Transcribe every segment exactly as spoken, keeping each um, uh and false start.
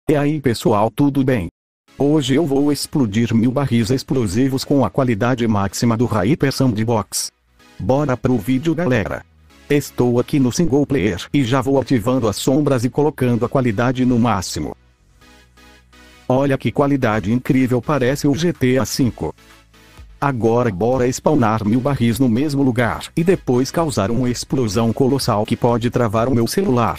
E aí pessoal, tudo bem? Hoje eu vou explodir mil barris explosivos com a qualidade máxima do Hyper Sandbox. Bora pro vídeo galera! Estou aqui no single player e já vou ativando as sombras e colocando a qualidade no máximo. Olha que qualidade incrível, parece o G T A cinco. Agora bora spawnar mil barris no mesmo lugar e depois causar uma explosão colossal que pode travar o meu celular.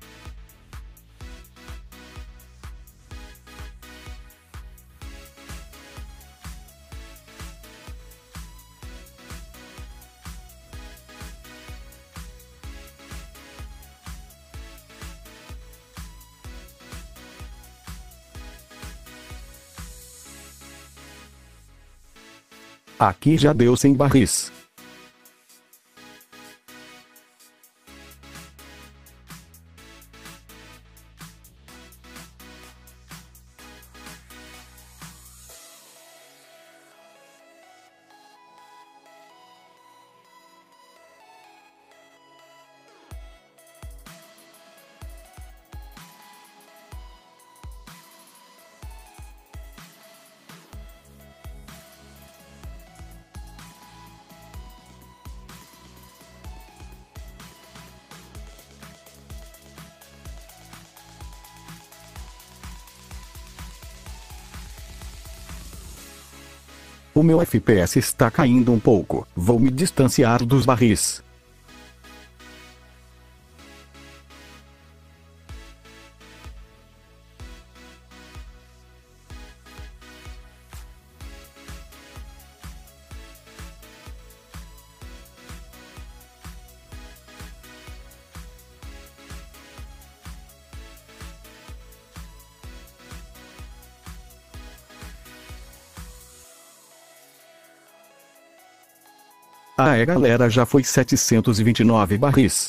Aqui já deu cem barris. O meu F P S está caindo um pouco, vou me distanciar dos barris. Ah é galera, já foi setecentos e vinte e nove barris.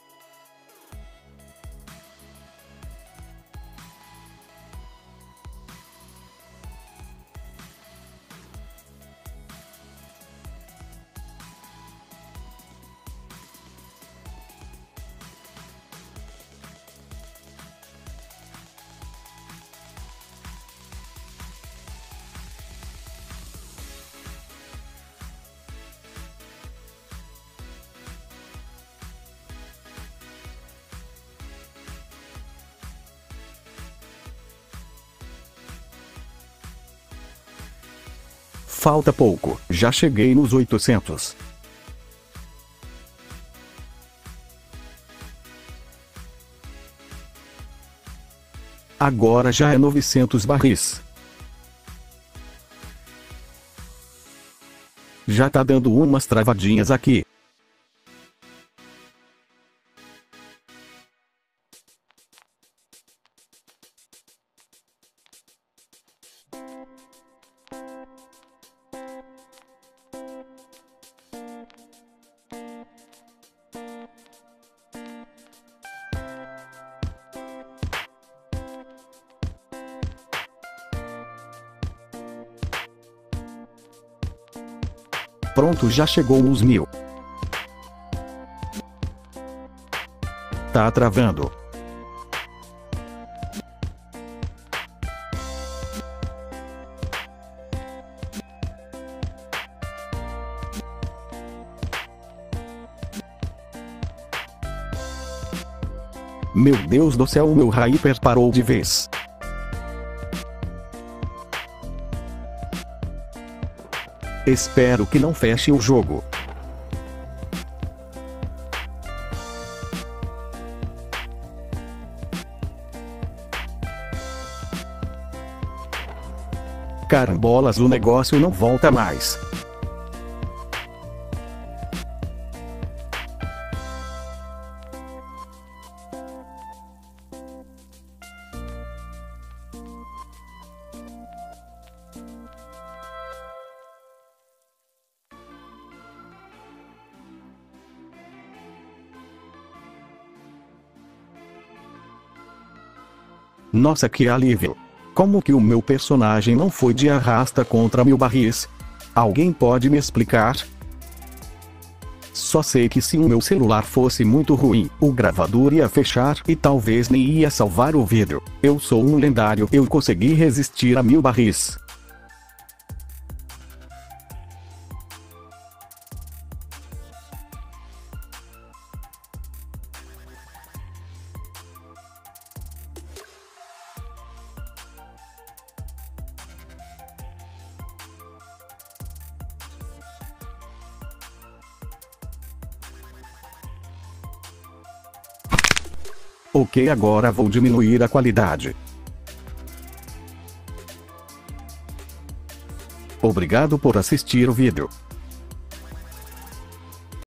Falta pouco, já cheguei nos oitocentos. Agora já é novecentos barris. Já tá dando umas travadinhas aqui. Pronto, já chegou nos mil. Tá travando. Meu Deus do céu, o meu Hyper parou de vez. Espero que não feche o jogo. Carambolas, o negócio não volta mais. Nossa, que alívio! Como que o meu personagem não foi de arrasta contra mil barris? Alguém pode me explicar? Só sei que se o meu celular fosse muito ruim, o gravador ia fechar e talvez nem ia salvar o vídeo. Eu sou um lendário, eu consegui resistir a mil barris. Ok, agora vou diminuir a qualidade. Obrigado por assistir o vídeo.